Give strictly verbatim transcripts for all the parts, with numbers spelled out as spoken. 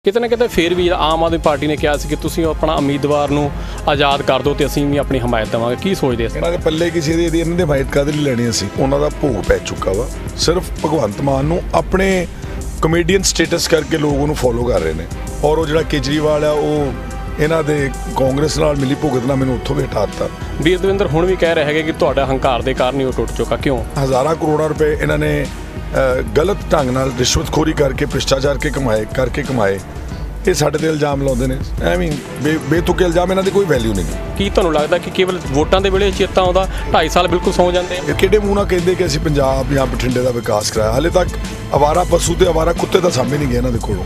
किते ना किते फिर भी आम आदमी पार्टी ने कहा कि तुसीं अपना उम्मीदवार नूं आज़ाद कर दो तो असीं भी अपनी हमायत देवांगे की सोचदे इस इन्हां दे पल्ले किसी दी इन्हां दी हमायत काहदे लई लैणी असीं उन्हां दा भोग पै चुका वा सिर्फ भगवंत मान नूं अपने कमेडियन स्टेटस करके लोग उन्होंने फॉलो कर रहे हैं और वो जिहड़ा केजरीवाल है वो इन्हां दे कांग्रेस नाल मिली भुगत नाल मैनूं उत्थों भी हटा दित्ता। वीर दविंदर हुण भी कह रहे हैं कि तुहाडा हंकार दे कारण ही वो टुट चुका क्यों हज़ारां करोड़ां रुपए इन्हां ने गलत ढंग नाल रिश्वतखोरी करके भ्रिष्टाचार के कमाए करके कमाए ये साडे ते इल्जाम लाउंदे ने एवें बे बेतुके इल्जाम इन्हां दी कोई वैल्यू नहीं। की तुहानूं लगदा कि केवल वोटां दे वेले चेता आउंदा ढाई साल बिल्कुल सौ जांदे आ किहड़े मूंह नाल कहिंदे कि असीं पंजाब जां बठिंडे दा विकास कराया हाले तक आवारा पशु ते आवारा कुत्ते तां सामने नहीं गए इन्हां दे कोलों।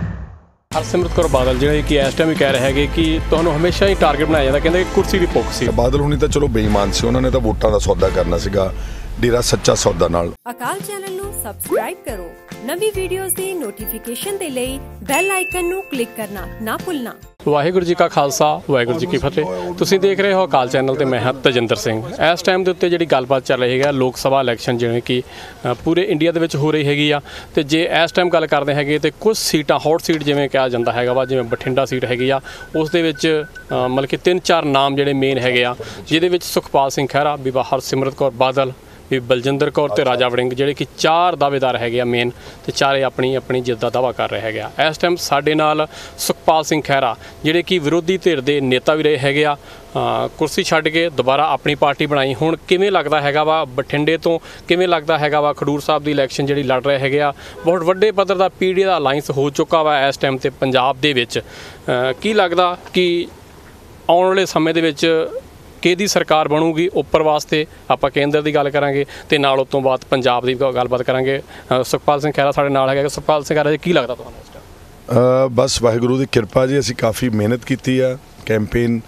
हरसिमरत कौर बादल जिहड़े कि इस टाइम भी कह रहे हैं कि तुहानूं हमेशा ही टारगेट बनाया जाता कहंदे कुर्सी दी भुख सी बादल हुणी तां चलो बेईमान सी उन्हां ने तां वोटां दा सौदा करना सीगा डेरा सच्चा सौदा नाल। अकाल चैनल नूं सबसक्राइब करो नवी वीडियोज़ दी नोटिफिकेशन दे लई बैल आइकन नूं क्लिक करना ना भुलना। वाहिगुरू जी का खालसा वाहिगुरू जी की फतेह। तुसीं देख रहे हो अकाल चैनल ते मैं हां तजिंदर सिंह। इस टाइम के उत्ते जिहड़ी गलबात चल रही है लोक सभा इलैक्शन जिवें कि पूरे इंडिया दे विच हो रही हैगी आ ते जे इस टाइम गल करदे हैगे ते कुछ सीटां हॉट सीट जिवें कहा जांदा हैगा वा जिवें बठिंडा सीट हैगी आ उस दे विच मतलब कि तीन चार नाम जिहड़े मेन हैगे आ जिहदे विच सुखपाल सिंह खैरा बीबा हरसिमरत कौर बादल भी बलजिंदर कौर ते राजा वड़िंग जिहड़े कि चार दावेदार हैगे आ मेन ते चारे अपनी अपनी जित का दावा कर रहे हैगे आ। इस टाइम साडे नाल सुखपाल सिंह खैरा जिहड़े कि विरोधी धिर दे नेता भी रहे हैगे आ कुर्सी छड्ड के दोबारा अपनी पार्टी बनाई हुण किवें लगदा हैगा वा बठिंडे तो किवें लगदा हैगा वा खडूर साहब दी इलैक्शन जिहड़ी लड़ रहे हैगे आ बहुत वड्डे पद्धर दा पीढ़ी दा अलायंस हो चुका वा इस टाइम ते पंजाब दे विच की लगदा कि आउण वाले समय दे विच किहदी सरकार बनूगी उपर वास्ते आपां केंद्र की गल करांगे ते नाल उस तों बाद पंजाब की गलबात करांगे। सुखपाल सिंह खैरा साडे नाल हैगा। सुखपाल सिंह खैरा जी की लगदा तुहानूं इस टाइम? बस वाहिगुरू की कृपा जी असीं काफ़ी मेहनत की है कैंपेन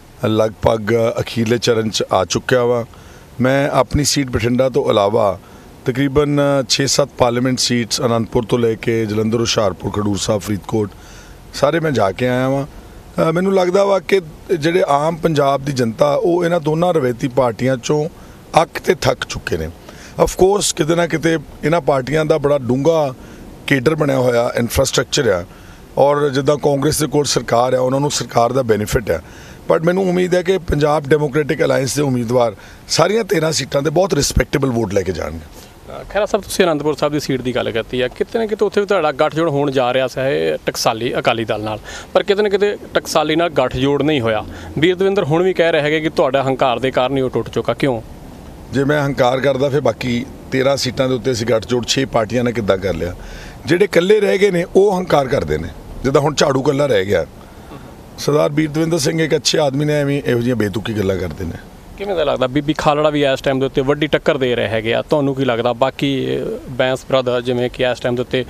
लगभग अखीरले चरण च आ चुक्या वा। मैं अपनी सीट बठिंडा तो अलावा तकरीबन छे सत्त पार्लीमेंट सीट्स आनंदपुर तो लैके जलंधर हुशियारपुर खडूर साहब फरीदकोट सारे मैं जाके आया वां। मैनू लगता वा कि ਜਿਹੜੇ आम पंजाब की जनता वो इन्हां दोनों रवैती पार्टियां चों अक ते थक चुके हैं। अफकोर्स किते ना किते इन्हां पार्टियां का बड़ा डूंगा केडर बनया होया इंफ्रास्ट्रक्चर है और जिद्दां कांग्रेस के कोल सरकार है उन्होंने सरकार का बेनीफिट है बट मैनू उम्मीद है कि पंजाब डेमोक्रेटिक अलायंस के उम्मीदवार सारियां तेरह सीटां ते बहुत रिस्पैक्टेबल वोट लैके जाणगे। खैरा साहब तुसीं आनंदपुर साहब की सीट की गल करती है किते ना किते उत्थे भी तुहाडा गठजोड़ होण जा रहा है टकसाली अकाली दल नाल पर किते ना किते टकसाली नाल गठजोड़ नहीं होया। वीर दविंदर हुण भी कह रहे हैं कि तुहाडा हंकार दे कारण ही वो टुट चुका क्यों? जे मैं हंकार करदा फिर बाकी तेरह सीटां दे उत्ते असीं गठजोड़ छे पार्टियां ने किद्दां कर लिया जिहड़े कल्ले रह गए ने वो हंकार करदे ने जिद्दां हुण झाड़ू कल्ला रह गया। सरदार वीर दविंदर सिंह एक अच्छे आदमी ने एवें इहो जिहियां बेतुकी गल्लां करदे ने। किवें दा लगदा बीबी खालड़ा भी इस टाइम के उत्ते वड्डी टक्कर दे रहे हैगे आ तुहानूं की लगदा बाकी बैंस ब्रदर जिवें कि इस टाइम के उत्ते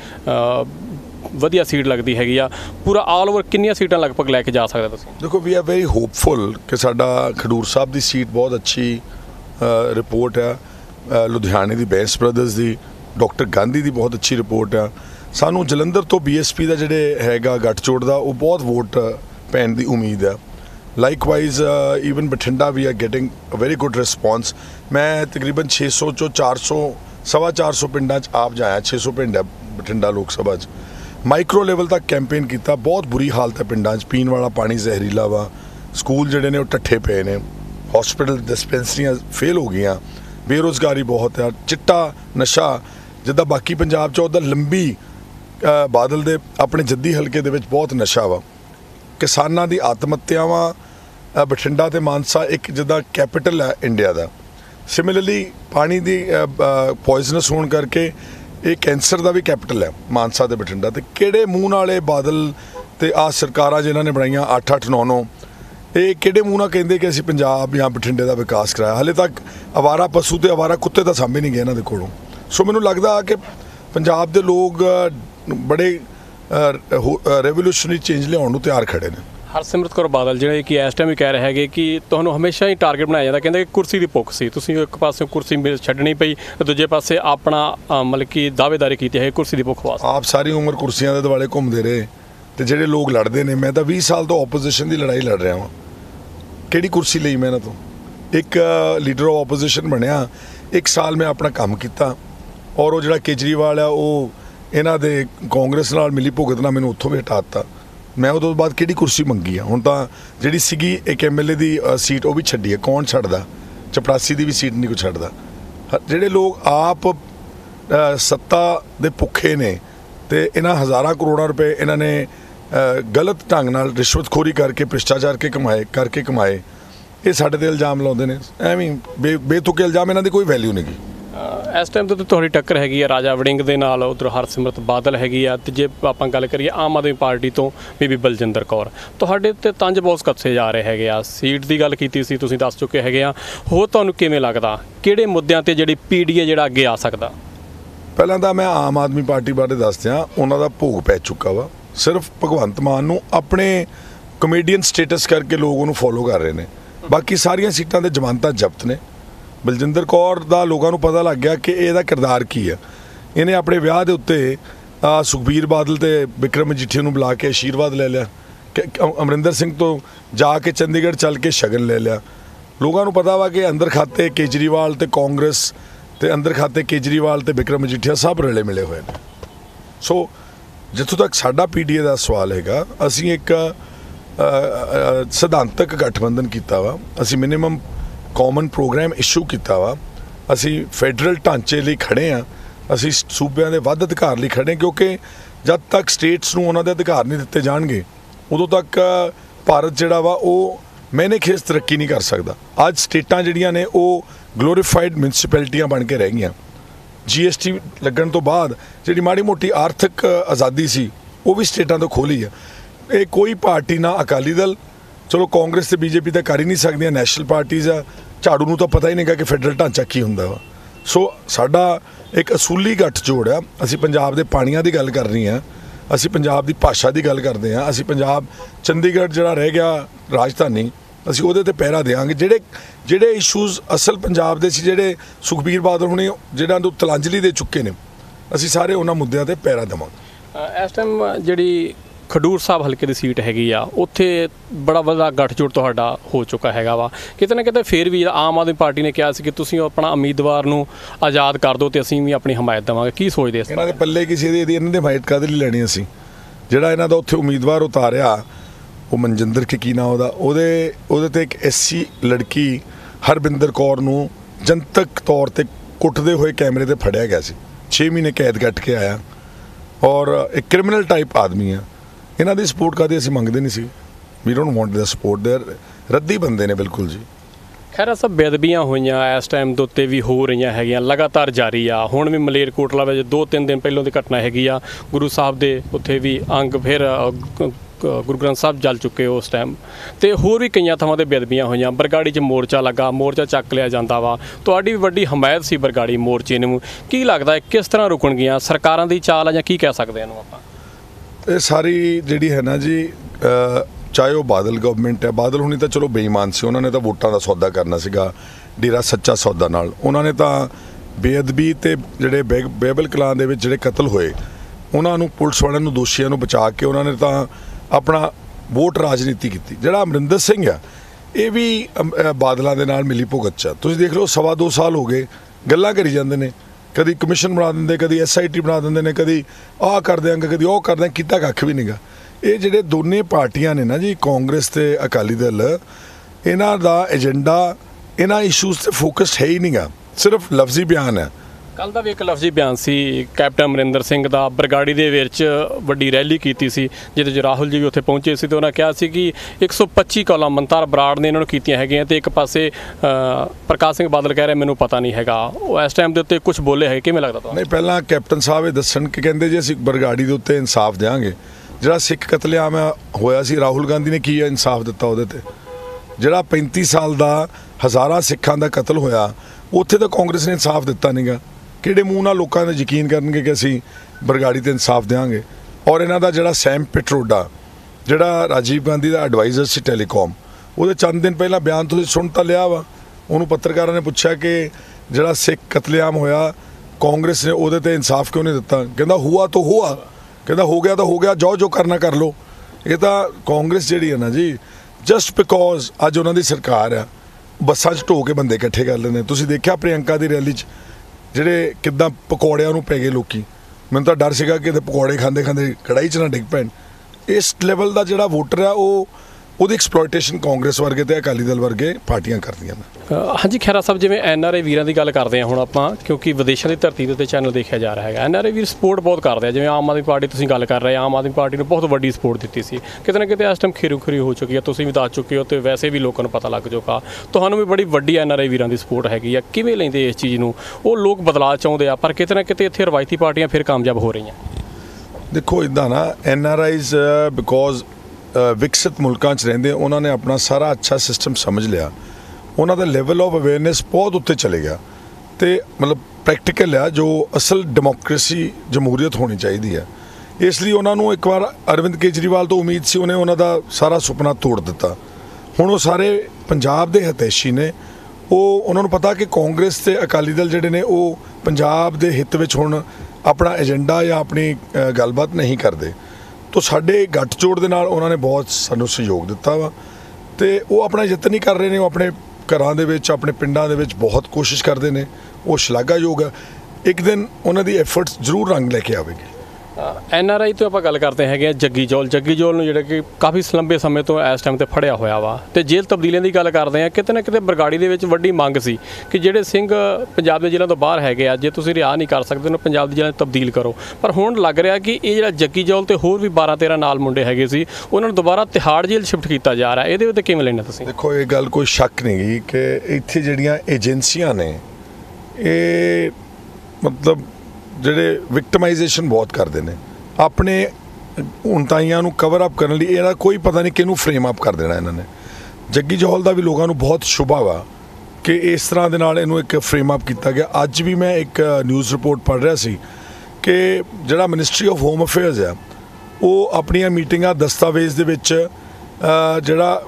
वधिया सीट लगती हैगी आ पूरा ऑल ओवर कितनी सीटां लगभग लैके जा सकदा तुसीं? देखो वी आर वेरी होपफुल कि साडा खडूर साहब की सीट बहुत अच्छी रिपोर्ट है लुधियाने की बैंस ब्रदर्स की डॉक्टर गांधी की बहुत अच्छी रिपोर्ट है सानू जलंधर तो बी एस पी का जिहड़े हैगा गठजोड़ दा वो बहुत वोट पैण की उम्मीद है। Likewise even Bathinda we are getting a very good response. मैं तकरीबन छे सौ चो चार सौ सवा चार सौ पिंडा च आप जाया छे सौ पिंड है बठिंडा लोक सभा च माइक्रो लेवल तक कैंपेन किया बहुत बुरी हालत है पिंडा च पीण वाला पानी जहरीला वा स्कूल जिहड़े ने टट्ठे पे ने हॉस्पिटल डिस्पेंसरियां फेल हो गई बेरोज़गारी बहुत है चिट्टा नशा जिद्दां बाकी पंजाब च उद्दां लंबी बादल दे अपने जद्दी हल्के दे विच बहुत नशा वा किसानां दी आत्महत्यावां बठिंडा ते मानसा एक जिद्दां कैपिटल है इंडिया का। सिमिलरली पानी दी पॉइजनस होने करके ये कैंसर का भी कैपिटल है मानसा ते बठिंडा ते किहड़े मूँह नाल ये बादल ते आ सरकारां जिन्हां ने बनाईयां अठ अठ नौ नौ ये किहड़े मूँह नाल कहिंदे कि असीं पंजाब या बठिंडे का विकास कराया हाले तक आवारा पशु ते आवारा कुत्ते तां सामने नहीं गए इन्हां दे कोलों। सो मैनूं लगदा कि पंजाब दे लोग बड़े रेवोल्यूशनरी चेंज लियाउण नूं तैयार खड़े ने। हरसिमरत कौर बादल जिहड़े कि इस टाइम भी कह रहे हैं कि तुहानूं हमेशा ही टारगेट बनाया जाता कहंदे कि कुर्सी की भुख सी तुसीं एक पासे कुर्सी छड्डनी पई ते दूजे पासे अपना मतलब कि दावेदारी कीती है कुर्सी की भुख वास्ते। आप सारी उम्र कुर्सियां दे दुआले घूमदे रहे ते जिहड़े लोग लड़दे ने मैं तां बीस साल तो ओपोजिशन की लड़ाई लड़ रहा वां किहड़ी कुर्सी लई मैं इन्हां तों एक लीडर ऑफ ओपोजिशन बनया एक साल मैं अपना काम किया और वो जिहड़ा केजरीवाल है वो इन्हां दे कांग्रेस नाल मिली भुगत नाल मैनूं उत्थों भी हटा दित्ता। मैं उदों बाद किहड़ी कुर्सी मंगी आ, हुण तां जिहड़ी सीगी एक एम एल ए दी सीट वो भी छड्डी है, कौन छड्डदा? चपड़ासी की भी सीट नहीं कोई छड्डदा। जिहड़े लोग आप सत्ता दे भुखे ने ते इन्हां हज़ारां करोड़ां रुपए इन्हां ने गलत ढंग नाल रिश्वतखोरी करके भ्रिष्टाचार के कमाए करके कमाए, ये साडे ते इल्जाम लाउंदे ने। एवें बे बेतुके इल्जाम, इन्हां दी कोई वैल्यू नहीं गी। इस टाइम तो तुहाडी टक्कर हैगी आ राजा वड़िंग दे नाल, उधर हरसिमरत बादल हैगी आ, ते जे आपां गल करिए आम आदमी पार्टी तो बीबी बलजिंदर कौर, तुहाडे ते तंज बहुत कसे जा रहे हैगे आ। सीट की गल कीती सी, तुसीं दस चुके हैगे आ, होर तुहानूं किवें लगदा किहड़े मुद्दिआं ते जिहड़ी पीडीए जिहड़ा अगे आ सकदा? पहलां तां मैं आम आदमी पार्टी बारे दस दियां, उन्हां दा भोग पै चुका वा। सिर्फ भगवंत मान नूं अपने कमेडियन स्टेटस करके लोग उन्होंने फॉलो कर रहे हैं, बाकी सारिया सीटां दे जमानतां जब्त ने। बलजिंदर कौर दा लोगों को पता लग गया कि इहदा किरदार की है। इन्हें अपने विआह दे उत्ते सुखबीर बादल ते बिक्रम मजीठिया नूं बुला के आशीर्वाद ले लिया, अमरिंदर सिंह तो जाके चंडीगढ़ चल के शगन ले लिया। लोगों को पता वा कि अंदर खाते केजरीवाल ते कांग्रेस ते अंदर खाते केजरीवाल ते बिक्रम मजीठिया सब रले मिले हुए हैं। सो जिथों तक साडा पीडीए का सवाल हैगा, असीं एक सिद्धांतक गठबंधन किया वा, असीं मिनिमम कॉमन प्रोग्राम इशू किया वा, असीं फैडरल ढांचे लिए खड़े हाँ, असीं सूबे के वध अधिकार लिए खड़े, क्योंकि जब तक स्टेट्स नूं उन्हां दे अधिकार नहीं दिते जाणगे उदों तक भारत जिहड़ा वा वो मैंने खेस तरक्की नहीं कर सकता। अज स्टेटां जिहड़ियां ने वो ग्लोरीफाइड म्यूनसिपैलिटियां बन के रह गईयां। जी एस टी लगन तो बाद जी माड़ी मोटी आर्थिक आज़ादी सी वो भी स्टेटां तो खोली है। ये कोई पार्टी ना अकाली दल, चलो कांग्रेस ते बीजेपी तो कर ही नहीं सकती, नैशनल पार्टीज़ आ, झाड़ू नूं तो पता ही नहीं गा कि फैडरल ढांचा की हुंदा वा। सो साडा एक असूली गठजोड़ है। असीं पंजाब दे पाणियां दी गल करनी है, असीं पंजाब दी भाषा दी गल करदे हां, असीं पंजाब चंडीगढ़ जिहड़ा रह गया राजधानी, ਅਸੀਂ ਉਹਦੇ ਤੇ ਪਹਿਰਾ देंगे। ਜਿਹੜੇ ਜਿਹੜੇ ਇਸ਼ੂਜ਼ ਅਸਲ ਪੰਜਾਬ ਦੇ ਸੀ, ਜਿਹੜੇ ਸੁਖਬੀਰ ਬਾਦਲ ਹੁਣੇ ਜਿਹੜਾ ਨੂੰ ਤਲਾਂਜਲੀ ਦੇ ਚੁੱਕੇ ਨੇ, ਅਸੀਂ ਸਾਰੇ ਉਹਨਾਂ ਮੁੱਦਿਆਂ ਤੇ ਪਹਿਰਾ ਦੇਵਾਂਗੇ। ਇਸ ਟਾਈਮ ਜਿਹੜੀ ਖਡੂਰ ਸਾਹਿਬ ਹਲਕੇ ਦੀ ਸੀਟ ਹੈਗੀ ਆ, ਉੱਥੇ ਬੜਾ ਵੱਡਾ ਗੱਠਜੋੜ ਤੁਹਾਡਾ ਹੋ ਚੁੱਕਾ ਹੈਗਾ ਵਾ। ਕਿਤੇ ਨਾ ਕਿਤੇ ਫਿਰ ਵੀ ਆਮ ਆਦਮੀ ਪਾਰਟੀ ਨੇ ਕਿਹਾ ਸੀ ਕਿ ਤੁਸੀਂ ਆਪਣਾ ਉਮੀਦਵਾਰ ਨੂੰ ਆਜ਼ਾਦ ਕਰ ਦਿਓ ਤੇ ਅਸੀਂ ਵੀ ਆਪਣੀ ਹਮਾਇਤ ਦੇਵਾਂਗੇ। ਕੀ ਸੋਚਦੇ ਇਸ? ਇਹਨਾਂ ਦੇ ਪੱਲੇ ਕਿਸੇ ਦੀ ਇਹਨਾਂ ਦੇ ਹਮਾਇਤ ਕਾਹਦੇ ਲਈ ਲੈਣੀ? ਅਸੀਂ ਜਿਹੜਾ ਇਹਨਾਂ ਦਾ ਉੱਥੇ ਉਮੀਦਵਾਰ ਉਤਾਰਿਆ वो मनजिंदर के की ना ਉਹਦਾ ਉਹਦੇ ਉਹਦੇ ਤੇ ਇੱਕ ਐਸੀ ਲੜਕੀ ਹਰਬਿੰਦਰ ਕੌਰ ਨੂੰ ਜਨਤਕ ਤੌਰ ਤੇ ਕੁੱਟਦੇ ਹੋਏ ਕੈਮਰੇ ਤੇ ਫੜਿਆ ਗਿਆ ਸੀ। ਛੇ ਮਹੀਨੇ ਕੈਦ ਕੱਟ ਕੇ ਆਇਆ ਔਰ ਇੱਕ ਕ੍ਰਿਮੀਨਲ ਟਾਈਪ ਆਦਮੀ ਆ। ਇਹਨਾਂ ਦੀ ਸਪੋਰਟ ਕਾਹਦੀ ਅਸੀਂ ਮੰਗਦੇ ਨਹੀਂ ਸੀ। We don't want the support there, ਰੱਦੀ ਬੰਦੇ ਨੇ ਬਿਲਕੁਲ ਜੀ। ਖੈਰਾ ਸਭ ਬੇਅਦਬੀਆਂ ਹੋਈਆਂ ਇਸ ਟਾਈਮ ਦੇ ਉੱਤੇ ਵੀ ਹੋ ਰਹੀਆਂ ਹੈਗੀਆਂ, ਲਗਾਤਾਰ ਜਾਰੀ ਆ। ਹੁਣ ਵੀ ਮਲੇਰਕੋਟਲਾ ਵਿੱਚ ਦੋ ਤਿੰਨ ਦਿਨ ਪਹਿਲਾਂ ਦੀ ਘਟਨਾ ਹੈਗੀ ਆ, ਗੁਰੂ ਸਾਹਿਬ ਦੇ ਉੱਥੇ ਵੀ ਅੰਗ ਫਿਰ ਗੁਰੂ ਗ੍ਰੰਥ ਸਾਹਿਬ ਜਲ ਚੁੱਕੇ ਉਸ ਟਾਈਮ, ਤੇ ਹੋਰ ਵੀ ਕਈਆਂ ਥਾਵਾਂ ਤੇ ਬੇਅਦਬੀਆਂ ਹੋਈਆਂ। ਬਰਗਾੜੀ 'ਚ ਮੋਰਚਾ ਲੱਗਾ, ਮੋਰਚਾ ਚੱਕ ਲਿਆ ਜਾਂਦਾ ਵਾ। ਤੁਹਾਡੀ ਵੀ ਵੱਡੀ ਹਮਾਇਤ ਸੀ ਬਰਗਾੜੀ ਮੋਰਚੇ ਨੂੰ, ਕੀ ਲੱਗਦਾ ਕਿਸ ਤਰ੍ਹਾਂ ਰੁਕਣਗੀਆਂ? ਸਰਕਾਰਾਂ ਦੀ ਚਾਲ ਆ ਜਾਂ ਕੀ ਕਹਿ ਸਕਦੇ ਇਹਨੂੰ ਆਪਾਂ? ਇਹ ਸਾਰੀ ਜਿਹੜੀ ਹੈ ਨਾ ਜੀ, ਚਾਹੇ ਉਹ ਬਾਦਲ ਗਵਰਨਮੈਂਟ ਹੈ, ਬਾਦਲ ਹੁਣੀ ਤਾਂ ਚਲੋ ਬੇਈਮਾਨ ਸੀ, ਉਹਨਾਂ ਨੇ ਤਾਂ ਵੋਟਾਂ ਦਾ ਸੌਦਾ ਕਰਨਾ ਸੀਗਾ ਡੇਰਾ ਸੱਚਾ ਸੌਦਾ ਨਾਲ। ਉਹਨਾਂ ਨੇ ਤਾਂ ਬੇਅਦਬੀ ਤੇ ਜਿਹੜੇ ਬੇਬਲ ਕਲਾਂ ਦੇ ਵਿੱਚ ਜਿਹੜੇ ਕਤਲ ਹੋਏ ਉਹਨਾਂ ਨੂੰ ਪੁਲਿਸ ਵਾਲਿਆਂ ਨੂੰ ਦੋਸ਼ੀਆਂ ਨੂੰ ਬਚਾ ਕੇ ਉਹਨਾਂ ਨੇ ਤਾਂ ਆਪਣਾ ਵੋਟ ਰਾਜਨੀਤੀ ਕੀਤੀ। ਜਿਹੜਾ ਅਮਰਿੰਦਰ ਸਿੰਘ ਆ ਇਹ ਵੀ ਬਾਦਲਾਂ ਦੇ ਨਾਲ ਮਿਲੀ ਭੁਗਤ 'ਚ। ਤੁਸੀਂ ਦੇਖ ਲਓ ਸਵਾ ਦੋ ਸਾਲ ਹੋ ਗਏ ਗੱਲਾਂ ਕਰੀ ਜਾਂਦੇ ਨੇ, ਕਦੀ ਕਮਿਸ਼ਨ ਬਣਾ ਦਿੰਦੇ, ਕਦੀ ਐਸ ਆਈ ਟੀ ਬਣਾ ਦਿੰਦੇ ਨੇ, ਕਦੀ ਆਹ ਕਰ ਦਿਆਂਗੇ, ਕਦੀ ਉਹ ਕਰ ਦਿਆਂਗੇ, ਕੀਤਾ ਕੱਖ ਵੀ ਨਹੀਂਗਾ। ਇਹ ਜਿਹੜੇ ਦੋਨੇ ਪਾਰਟੀਆਂ ਨੇ ਨਾ ਜੀ, ਕਾਂਗਰਸ ਤੇ ਅਕਾਲੀ ਦਲ, ਇਹਨਾਂ ਦਾ ਏਜੰਡਾ ਇਹਨਾਂ ਇਸ਼ੂਜ਼ ਤੇ ਫੋਕਸਡ ਹੈ ਹੀ ਨਹੀਂਗਾ, ਸਿਰਫ ਲਫ਼ਜ਼ੀ ਬਿਆਨ ਹੈ। ਕੱਲ੍ਹ ਦਾ ਵੀ ਇੱਕ ਲਫ਼ਜ਼ੀ ਬਿਆਨ ਸੀ ਕੈਪਟਨ ਅਮਰਿੰਦਰ ਸਿੰਘ ਦਾ, ਬਰਗਾੜੀ ਦੇ ਵਿੱਚ ਵੱਡੀ ਰੈਲੀ ਕੀਤੀ ਸੀ ਜਿਹਦੇ 'ਚ ਰਾਹੁਲ ਜੀ ਵੀ ਉੱਥੇ ਪਹੁੰਚੇ ਸੀ, ਤੇ ਉਹਨਾਂ ਕਿਹਾ ਸੀ ਕਿ ਇੱਕ ਸੌ ਪੱਚੀ ਕੌਲਾਂ ਮਨਤਾਰ ਬਰਾੜ ਨੇ ਇਹਨਾਂ ਨੂੰ ਕੀਤੀਆਂ ਹੈਗੀਆਂ, ਤੇ ਇੱਕ ਪਾਸੇ ਪ੍ਰਕਾਸ਼ ਸਿੰਘ ਬਾਦਲ ਕਹਿ ਰਹੇ ਮੈਨੂੰ ਪਤਾ ਨਹੀਂ ਹੈਗਾ। ਉਹ ਇਸ ਟਾਈਮ ਦੇ ਉੱਤੇ ਕੁਝ ਬੋਲੇ ਹੈਗੇ, ਕਿਵੇਂ ਲੱਗਦਾ ਤੁਹਾਨੂੰ? ਨਹੀਂ, ਪਹਿਲਾਂ ਕੈਪਟਨ ਸਾਹਿਬ ਇਹ ਦੱਸਣ ਕਿ ਕਹਿੰਦੇ ਜੇ ਅਸੀਂ ਬਰਗਾੜੀ ਦੇ ਉੱਤੇ ਇਨਸਾਫ ਦਿਆਂਗੇ। ਜਿਹੜਾ ਸਿੱਖ ਕਤਲੇਆਮ ਹੋਇਆ ਸੀ, ਰਾਹੁਲ ਗਾਂਧੀ ਨੇ ਕੀ ਇਨਸਾਫ ਦਿੱਤਾ ਉਹਦੇ ਤੇ? ਜਿਹੜਾ ਪੈਂਤੀ ਸਾਲ ਦਾ ਹਜ਼ਾਰਾਂ ਸਿੱਖਾਂ ਦਾ ਕਤਲ ਹੋਇਆ ਉੱਥੇ ਤਾਂ ਕਾਂਗਰਸ ਨੇ ਇਨਸਾਫ ਦਿੱਤਾ ਨਹੀਂਗਾ। ਕਿਹੜੇ ਮੂੰਹ ਨਾਲ ਲੋਕਾਂ ਨੇ ਯਕੀਨ ਕਰਨਗੇ ਕਿ ਅਸੀਂ ਬਰਗਾੜੀ ਤੇ ਇਨਸਾਫ ਦਿਆਂਗੇ? ਔਰ ਇਹਨਾਂ ਦਾ ਜਿਹੜਾ ਸੈਮ ਪਿਟਰੋਡਾ, ਜਿਹੜਾ ਰਾਜੀਵ ਗਾਂਧੀ ਦਾ ਐਡਵਾਈਜ਼ਰ ਸੀ ਟੈਲੀਕਾਮ, ਉਹਦੇ ਚੰਦ ਦਿਨ ਪਹਿਲਾਂ ਬਿਆਨ ਤੁਸੀਂ ਸੁਣ ਤਾਂ ਲਿਆ ਵਾ। ਉਹਨੂੰ ਪੱਤਰਕਾਰਾਂ ਨੇ ਪੁੱਛਿਆ ਕਿ ਜਿਹੜਾ ਸਿੱਖ ਕਤਲੇਆਮ ਹੋਇਆ ਕਾਂਗਰਸ ਨੇ ਉਹਦੇ ਤੇ ਇਨਸਾਫ ਕਿਉਂ ਨਹੀਂ ਦਿੱਤਾ? ਕਹਿੰਦਾ ਹੁਆ ਤਾਂ ਹੁਆ, ਕਹਿੰਦਾ ਹੋ ਗਿਆ ਤਾਂ ਹੋ ਗਿਆ, ਜੋ ਜੋ ਕਰਨਾ ਕਰ ਲਓ। ਇਹ ਤਾਂ ਕਾਂਗਰਸ ਜਿਹੜੀ ਹੈ ਨਾ ਜੀ, ਜਸਟ ਬਿਕੋਜ਼ ਅੱਜ ਉਹਨਾਂ ਦੀ ਸਰਕਾਰ ਆ, ਬੱਸਾਂ 'ਚ ਢੋ ਕੇ ਬੰਦੇ ਇਕੱਠੇ ਕਰ ਲੈਂਦੇ। ਤੁਸੀਂ ਦੇਖਿਆ ਪ੍ਰਿਯੰਕਾ ਦੀ ਰੈਲੀ 'ਚ ਜਿਹੜੇ ਕਿੱਦਾਂ ਪਕੌੜਿਆਂ ਨੂੰ ਪੈ ਗਏ ਲੋਕੀ, ਮੈਨੂੰ ਤਾਂ ਡਰ ਸੀਗਾ ਕਿ ਪਕੌੜੇ ਖਾਂਦੇ ਖਾਂਦੇ ਕੜਾਈ 'ਚ ਨਾ ਡਿੱਗ ਪੈਣ। ਇਸ ਲੈਵਲ ਦਾ ਜਿਹੜਾ ਵੋਟਰ ਆ ਉਹ ਉਹਦੀ ਐਕਸਪਲੋਇਟੇਸ਼ਨ ਕਾਂਗਰਸ ਵਰਗੇ ਤੇ ਅਕਾਲੀ ਦਲ ਵਰਗੇ ਪਾਰਟੀਆਂ ਕਰਦੀਆਂ ਨੇ। ਹਾਂਜੀ ਖੈਰਾ ਸਾਹਿਬ, ਜਿਵੇਂ ਐਨ ਆਰ ਆਈ ਵੀਰਾਂ ਦੀ ਗੱਲ ਕਰਦੇ ਹਾਂ ਹੁਣ ਆਪਾਂ, ਕਿਉਂਕਿ ਵਿਦੇਸ਼ਾਂ ਦੀ ਧਰਤੀ ਦੇ ਉੱਤੇ ਚੈਨਲ ਦੇਖਿਆ ਜਾ ਰਿਹਾ ਹੈਗਾ, N R I Veer support ਬਹੁਤ ਕਰਦੇ ਆ। ਜਿਵੇਂ ਆਮ ਆਦਮੀ ਪਾਰਟੀ ਤੁਸੀਂ ਗੱਲ ਕਰ ਰਹੇ, ਆਮ ਆਦਮੀ ਪਾਰਟੀ ਨੂੰ ਬਹੁਤ ਵੱਡੀ ਸਪੋਰਟ ਦਿੱਤੀ ਸੀ, ਕਿਤੇ ਨਾ ਕਿਤੇ ਇਸ ਟਾਈਮ ਖੀਰੂ ਖੀਰੀ ਹੋ ਚੁੱਕੀ ਹੈ, ਤੁਸੀਂ ਵੀ ਦੱਸ ਚੁੱਕੇ ਹੋ, ਤੇ ਵੈਸੇ ਵੀ ਲੋਕਾਂ ਨੂੰ ਪਤਾ ਲੱਗ ਚੁੱਕਾ ਤੁਹਾਨੂੰ ਵੀ ਬੜੀ ਵੱਡੀ ਐਨ ਆਰ ਆਈ ਵੀਰਾਂ ਦੀ ਸਪੋਰਟ ਹੈਗੀ ਆ। ਕਿਵੇਂ ਲੈਂਦੇ ਇਸ ਚੀਜ਼ ਨੂੰ? ਉਹ ਲੋਕ ਬਦਲਾਅ ਚਾਹੁੰਦੇ ਆ, ਪਰ ਕਿਤੇ ਨਾ ਕਿਤੇ ਇੱਥੇ ਰਵਾਇਤੀ ਪਾਰਟੀਆਂ ਫਿਰ ਕਾਮਯਾਬ ਹੋ ਰਹੀਆਂ। ਦੇਖੋ ਇੱਦਾਂ ਨਾ, ਐਨ ਆਰ ਆਈਜ਼ ਬਿਕੋਜ਼ ਵਿਕਸਿਤ ਮੁਲਕਾਂ 'ਚ ਰਹਿੰਦੇ, ਉਹਨਾਂ ਨੇ ਆਪਣਾ ਸਾਰਾ ਅੱਛਾ ਸਿਸਟਮ ਸਮਝ ਲਿਆ, ਉਹਨਾਂ ਦਾ ਲੈਵਲ ਆਫ ਅਵੇਅਰਨੈਸ ਬਹੁਤ ਉੱਤੇ ਚਲੇ ਗਿਆ, ਤੇ ਮਤਲਬ ਪ੍ਰੈਕਟੀਕਲ ਆ ਜੋ ਅਸਲ ਡੈਮੋਕ੍ਰੇਸੀ ਜਮਹੂਰੀਅਤ ਹੋਣੀ ਚਾਹੀਦੀ ਹੈ। ਇਸ ਲਈ ਉਹਨਾਂ ਨੂੰ ਇੱਕ ਵਾਰ ਅਰਵਿੰਦ ਕੇਜਰੀਵਾਲ ਤੋਂ ਉਮੀਦ ਸੀ, ਉਹਨੇ ਉਹਨਾਂ ਦਾ ਸਾਰਾ ਸੁਪਨਾ ਤੋੜ ਦਿੱਤਾ। ਹੁਣ ਉਹ ਸਾਰੇ ਪੰਜਾਬ ਦੇ ਹਿਤੈਸ਼ੀ ਨੇ, ਉਹ ਉਹਨਾਂ ਨੂੰ ਪਤਾ ਕਿ ਕਾਂਗਰਸ ਤੇ ਅਕਾਲੀ ਦਲ ਜਿਹੜੇ ਨੇ ਉਹ ਪੰਜਾਬ ਦੇ ਹਿੱਤ ਵਿੱਚ ਹੁਣ ਆਪਣਾ ਏਜੰਡਾ ਜਾਂ ਆਪਣੀ ਗੱਲਬਾਤ ਨਹੀਂ ਕਰਦੇ। ਤੋ ਸਾਡੇ ਗੱਠਜੋੜ ਦੇ ਨਾਲ ਉਹਨਾਂ ਨੇ ਬਹੁਤ ਸਾਨੂੰ ਸਹਿਯੋਗ ਦਿੱਤਾ ਵਾ, ਤੇ ਉਹ ਆਪਣਾ ਯਤਨ ਹੀ ਕਰ ਰਹੇ ਨੇ। ਉਹ ਆਪਣੇ ਘਰਾਂ ਦੇ ਵਿੱਚ, ਆਪਣੇ ਪਿੰਡਾਂ ਦੇ ਵਿੱਚ ਬਹੁਤ ਕੋਸ਼ਿਸ਼ ਕਰਦੇ ਨੇ, ਉਹ ਸ਼ਲਾਘਾਯੋਗ ਹੈ। ਇੱਕ ਦਿਨ ਉਹਨਾਂ ਦੀ ਐਫਰਟਸ ਜ਼ਰੂਰ ਰੰਗ ਲੈ ਕੇ ਆਵੇਗੀ। ਐਨ ਆਰ ਆਈ ਤੋਂ ਆਪਾਂ ਗੱਲ ਕਰਦੇ ਹੈਗੇ ਆ ਜੱਗੀ ਜੋਲ ਜੱਗੀ ਜੋਲ ਨੂੰ ਜਿਹੜਾ ਕਿ ਕਾਫੀ ਲੰਬੇ ਸਮੇਂ ਤੋਂ ਇਸ ਟਾਈਮ ਤੇ ਫੜਿਆ ਹੋਇਆ ਵਾ, ਤੇ ਜੇਲ੍ਹ ਤਬਦੀਲੀਆਂ ਦੀ ਗੱਲ ਕਰਦੇ ਆ। ਕਿਤੇ ਨਾ ਕਿਤੇ ਬਰਗਾੜੀ ਦੇ ਵਿੱਚ ਵੱਡੀ ਮੰਗ ਸੀ ਕਿ ਜਿਹੜੇ ਸਿੰਘ ਪੰਜਾਬ ਦੇ ਜ਼ਿਲ੍ਹਿਆਂ ਤੋਂ ਬਾਹਰ ਹੈਗੇ ਆ, ਜੇ ਤੁਸੀਂ ਰਿਹਾਅ ਨਹੀਂ ਕਰ ਸਕਦੇ ਉਹਨੂੰ ਪੰਜਾਬ ਦੀ ਜੇਲ੍ਹ ਤਬਦੀਲ ਕਰੋ। ਪਰ ਹੁਣ ਲੱਗ ਰਿਹਾ ਕਿ ਇਹ ਜਿਹੜਾ ਜੱਗੀ ਜੋਲ ਤੇ ਹੋਰ ਵੀ ਬਾਰਾਂ ਤੇਰਾਂ ਨਾਲ ਮੁੰਡੇ ਹੈਗੇ ਸੀ, ਉਹਨਾਂ ਨੂੰ ਦੁਬਾਰਾ ਤਿਹਾੜ ਜੇਲ੍ਹ ਸ਼ਿਫਟ ਕੀਤਾ ਜਾ ਰਿਹਾ। ਇਹਦੇ ਉੱਤੇ ਕਿਵੇਂ ਲੈਣਾ ਤੁਸੀਂ? ਦੇਖੋ ਇਹ ਗੱਲ ਕੋਈ ਸ਼ੱਕ ਨਹੀਂ ਗੀ ਕਿ ਇੱਥੇ ਜਿਹੜੀਆਂ ਏਜੰਸੀਆਂ ਨੇ ਇਹ ਮਤਲਬ ਜਿਹੜੇ ਵਿਕਟਮਾਈਜੇਸ਼ਨ ਬਹੁਤ ਕਰਦੇ ਨੇ ਆਪਣੇ ਉਣਤਾਈਆਂ ਨੂੰ ਕਵਰ ਅਪ ਕਰਨ ਲਈ। ਇਹਦਾ ਕੋਈ ਪਤਾ ਨਹੀਂ ਕਿਹਨੂੰ ਫਰੇਮ ਅਪ ਕਰ ਦੇਣਾ ਇਹਨਾਂ ਨੇ। ਜੱਗੀ ਜੋਹਲ ਦਾ ਵੀ ਲੋਕਾਂ ਨੂੰ ਬਹੁਤ ਸ਼ੁਭਾ ਵਾ ਕਿ ਇਸ ਤਰ੍ਹਾਂ ਦੇ ਨਾਲ ਇਹਨੂੰ ਇੱਕ ਫਰੇਮ ਅਪ ਕੀਤਾ ਗਿਆ। ਅੱਜ ਵੀ ਮੈਂ ਇੱਕ ਨਿਊਜ਼ ਰਿਪੋਰਟ ਪੜ੍ਹ ਰਿਹਾ ਸੀ ਕਿ ਜਿਹੜਾ ਮਿਨਿਸਟਰੀ ਆਫ ਹੋਮ ਅਫੇਅਰਸ ਆ ਉਹ ਆਪਣੀਆਂ ਮੀਟਿੰਗਾਂ ਦਸਤਾਵੇਜ਼ ਦੇ ਵਿੱਚ ਜਿਹੜਾ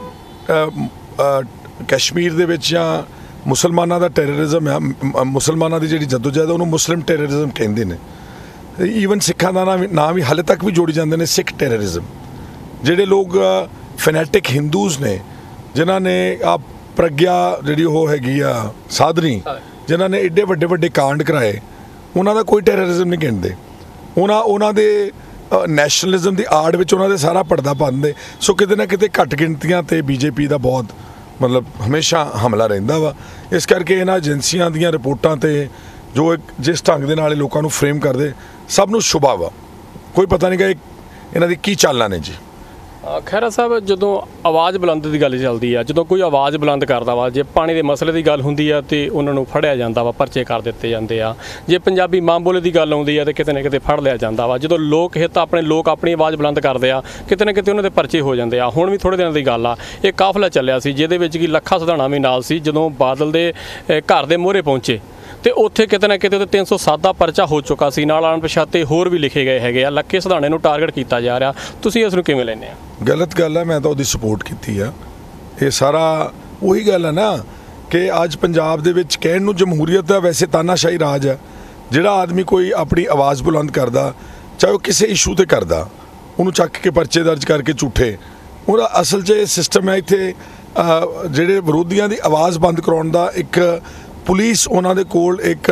ਕਸ਼ਮੀਰ ਦੇ ਵਿੱਚ ਜਾਂ ਮੁਸਲਮਾਨਾਂ ਦਾ ਟੈਰਰਿਜ਼ਮ ਆ, ਮੁਸਲਮਾਨਾਂ ਦੀ ਜਿਹੜੀ ਜਦੋਜਹਿਦ ਉਹਨੂੰ ਮੁਸਲਿਮ ਟੈਰਰਿਜ਼ਮ ਕਹਿੰਦੇ ਨੇ। ਈਵਨ ਸਿੱਖਾਂ ਦਾ ਨਾਂ ਵੀ ਨਾਂ ਵੀ ਹਾਲੇ ਤੱਕ ਵੀ ਜੋੜੀ ਜਾਂਦੇ ਨੇ ਸਿੱਖ ਟੈਰਰਿਜ਼ਮ। ਜਿਹੜੇ ਲੋਕ ਫੈਨੈਟਿਕ ਹਿੰਦੂਜ਼ ਨੇ, ਜਿਨ੍ਹਾਂ ਨੇ ਆ ਪ੍ਰਗਿਆ ਜਿਹੜੀ ਉਹ ਹੈਗੀ ਆ ਸਾਧਨੀ, ਜਿਨ੍ਹਾਂ ਨੇ ਐਡੇ ਵੱਡੇ ਵੱਡੇ ਕਾਂਡ ਕਰਾਏ, ਉਹਨਾਂ ਦਾ ਕੋਈ ਟੈਰਰਿਜ਼ਮ ਨਹੀਂ ਕਹਿੰਦੇ। ਉਹਨਾਂ ਉਹਨਾਂ ਦੇ ਨੈਸ਼ਨਲਿਜ਼ਮ ਦੀ ਆੜ ਵਿੱਚ ਉਹਨਾਂ ਦੇ ਸਾਰਾ ਪਰਦਾ ਪਾਉਂਦੇ। ਸੋ ਕਿਤੇ ਨਾ ਕਿਤੇ ਘੱਟ ਗਿਣਤੀਆਂ ਤੇ ਬੀਜੇਪੀ ਦਾ ਬਹੁਤ ਮਤਲਬ ਹਮੇਸ਼ਾ ਹਮਲਾ ਰਹਿੰਦਾ ਵਾ। ਇਸ ਕਰਕੇ ਇਹਨਾਂ ਏਜੰਸੀਆਂ ਦੀਆਂ ਰਿਪੋਰਟਾਂ ਤੇ ਜੋ ਇੱਕ ਜਿਸ ਢੰਗ ਦੇ ਨਾਲ ਲੋਕਾਂ ਨੂੰ ਫਰੇਮ ਕਰਦੇ, ਸਭ ਨੂੰ ਸ਼ੁਭਾ ਵਾ। ਕੋਈ ਪਤਾ ਨਹੀਂ ਕਿ ਇਹਨਾਂ ਦੀ ਕੀ ਚਾਲਾਂ ਨੇ ਜੀ। ਖੈਰਾ ਸਾਹਿਬ, ਜਦੋਂ ਆਵਾਜ਼ ਬੁਲੰਦ ਦੀ ਗੱਲ ਚੱਲਦੀ ਆ, ਜਦੋਂ ਕੋਈ ਆਵਾਜ਼ ਬੁਲੰਦ ਕਰਦਾ ਵਾ, ਜੇ ਪਾਣੀ ਦੇ ਮਸਲੇ ਦੀ ਗੱਲ ਹੁੰਦੀ ਆ ਤੇ ਉਹਨਾਂ ਨੂੰ ਫੜਿਆ ਜਾਂਦਾ ਵਾ, ਪਰਚੇ ਕਰ ਦਿੱਤੇ ਜਾਂਦੇ ਆ। ਜੇ ਪੰਜਾਬੀ ਮਾਂ ਬੋਲੀ ਦੀ ਗੱਲ ਆਉਂਦੀ ਆ ਤੇ ਕਿਤੇ ਨਾ ਕਿਤੇ ਫੜ ਲਿਆ ਜਾਂਦਾ ਵਾ। ਜਦੋਂ ਲੋਕ ਹਿੱਤ ਆਪਣੇ ਲੋਕ ਆਪਣੀ ਆਵਾਜ਼ ਬੁਲੰਦ ਕਰਦੇ ਆ, ਕਿਤੇ ਨਾ ਕਿਤੇ ਉਹਨਾਂ ਦੇ ਪਰਚੇ ਹੋ ਜਾਂਦੇ ਆ। ਹੁਣ ਵੀ ਥੋੜ੍ਹੇ ਦਿਨਾਂ ਦੀ ਗੱਲ ਆ, ਇਹ ਕਾਫਲਾ ਚੱਲਿਆ ਸੀ ਜਿਹਦੇ ਵਿੱਚ ਕਿ ਲੱਖਾ ਸਧਾਣਾ ਵੀ ਨਾਲ ਸੀ। ਜਦੋਂ ਬਾਦਲ ਦੇ ਘਰ ਦੇ ਮੂਹਰੇ ਪਹੁੰਚੇ ਤੇ ਉੱਥੇ ਕਿਤੇ ਨਾ ਕਿਤੇ ਤਿੰਨ ਸੌ ਸੱਤ ਦਾ ਪਰਚਾ ਹੋ ਚੁੱਕਾ ਸੀ, ਨਾਲ ਅਣਪਛਾਤੇ ਹੋਰ ਵੀ ਲਿਖੇ ਗਏ ਹੈਗੇ ਆ। ਲੱਖੇ ਸਧਾਣੇ ਨੂੰ ਟਾਰਗੇਟ ਕੀਤਾ ਜਾ ਰਿਹਾ, ਤੁਸੀਂ ਇਸ ਨੂੰ ਕਿਵੇਂ ਲੈਂਦੇ ਆ? ਗਲਤ ਗੱਲ ਹੈ, ਮੈਂ ਤਾਂ ਉਹਦੀ ਸਪੋਰਟ ਕੀਤੀ ਆ। ਇਹ ਸਾਰਾ ਉਹੀ ਗੱਲ ਹੈ ਨਾ ਕਿ ਅੱਜ ਪੰਜਾਬ ਦੇ ਵਿੱਚ ਕਹਿਣ ਨੂੰ ਜਮਹੂਰੀਅਤ ਦਾ, ਵੈਸੇ ਤਾਨਾਸ਼ਾਹੀ ਰਾਜ ਹੈ। ਜਿਹੜਾ ਆਦਮੀ ਕੋਈ ਆਪਣੀ ਆਵਾਜ਼ ਬੁਲੰਦ ਕਰਦਾ, ਚਾਹੇ ਉਹ ਕਿਸੇ ਇਸ਼ੂ ਤੇ ਕਰਦਾ, ਉਹਨੂੰ ਚੱਕ ਕੇ ਪਰਚੇ ਦਰਜ ਕਰਕੇ ਝੂਠੇ, ਉਹਦਾ ਅਸਲ 'ਚ ਇਹ ਸਿਸਟਮ ਹੈ। ਇੱਥੇ ਜਿਹੜੇ ਵਿਰੋਧੀਆਂ ਦੀ ਆਵਾਜ਼ ਬੰਦ ਕਰਾਉਣ ਦਾ ਇੱਕ ਪੁਲਿਸ ਉਹਨਾਂ ਦੇ ਕੋਲ ਇੱਕ